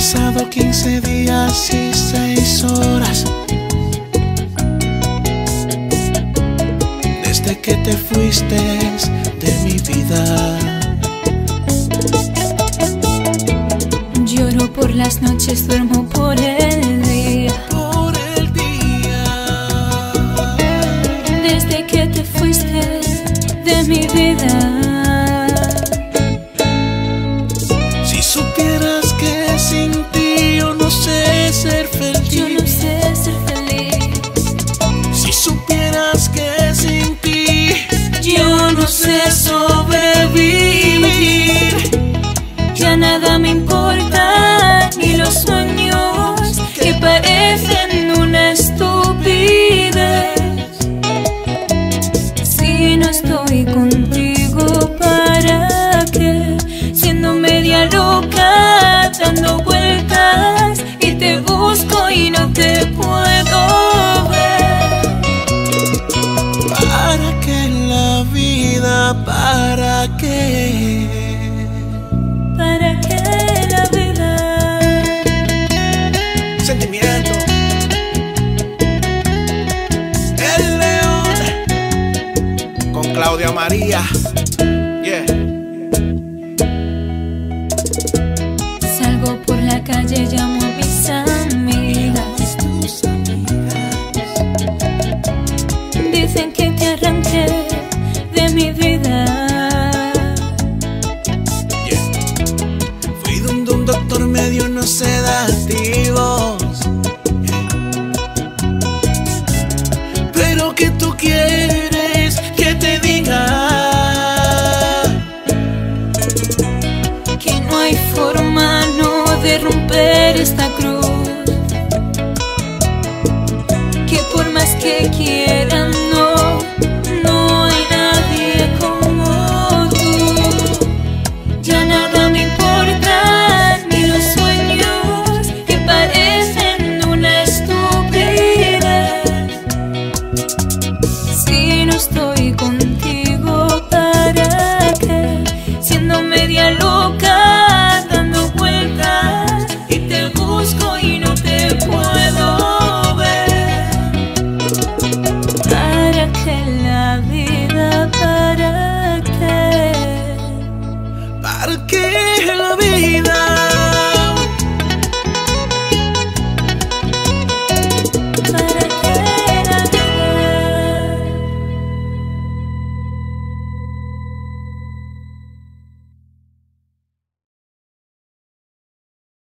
pasado 15 días y 6 horas desde que te fuiste de mi vida. Lloro por las noches, duermo por el día. Por el día. Desde que te fuiste de mi vida. Si supieras que sin ti yo no sé ser feliz. Yo no sé ser feliz. Si supieras que sin ti Yo no sé sobrevivir. Ya nada me importa, ni los sueños que parecen una estupidez. Si no estoy contigo, ¿para qué? Siendo media loca, dando vueltas, y te busco y no te puedo ver. ¿para qué la vida? ¿Para qué? ¿Para qué la vida? Sentimiento. El León con Claudia María. Yeah. Salgo por la calle, llamo a mis amigas. Dicen que te arranqué de mi vida. Yeah. Fui donde un doctor me dio unos sedativos. Pero que tú quieres que te diga Que no hay forma, no, de romper esta cruz. Que por más que quieran, no, no hay nadie como tú. Ya nada me importa, ni los sueños que parecen una estupidez. Si no estoy contigo, ¿para qué? Siendo media loca,